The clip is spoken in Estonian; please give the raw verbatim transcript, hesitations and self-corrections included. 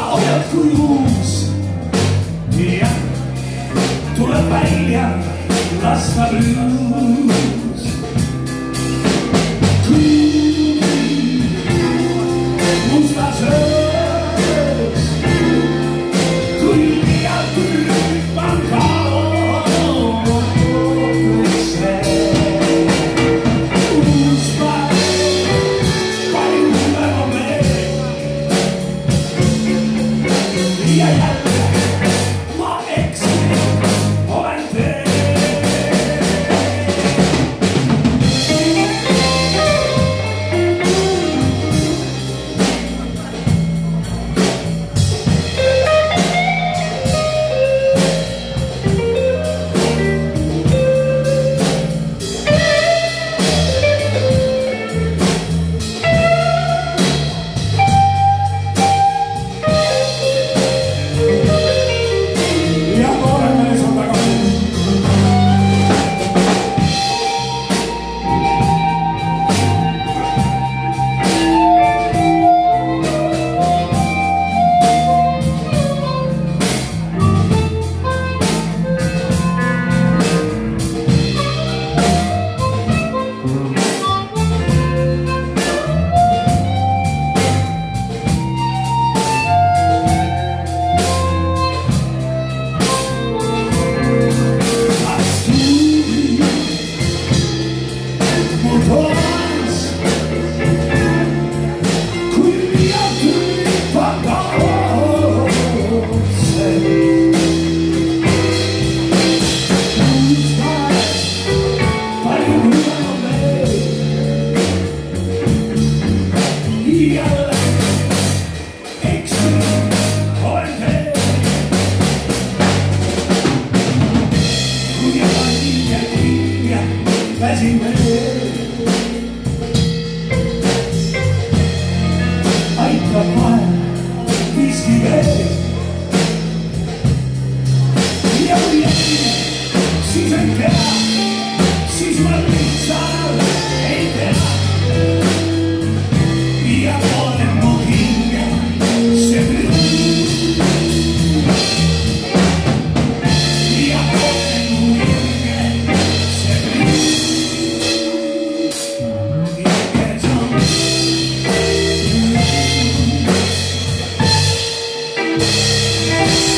oled kui uus. Ja tuleb välja lasta bluus. Kui mustas öös, kui liialt rüppan kaotusse. Uus päev, palju päev on veel. Ja jälle ma eksin, olen teel. Aitab vaja viski veel. Ja kui jätkin, siis on kera, siis ma lihtsalt ei tea. Ja olen mu hinge, see bluus. Ja olen mu hinge, see bluus. Yeah.